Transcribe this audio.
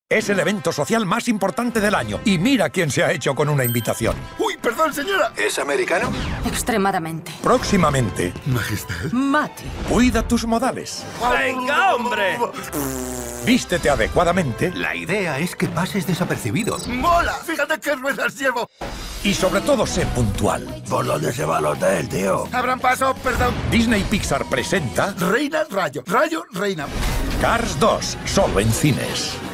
Es el evento social más importante del año. Y mira quién se ha hecho con una invitación. ¡Uy, perdón, señora! ¿Es americano? Extremadamente. Próximamente. Majestad. Mati. Cuida tus modales. ¡Venga, hombre! Vístete adecuadamente. La idea es que pases desapercibido. ¡Mola! Fíjate qué ruedas llevo. Y sobre todo, sé puntual. ¿Por dónde se va el hotel, tío? Abran paso, perdón. Disney Pixar presenta Reina, rayo. Rayo, reina. Cars 2, solo en cines.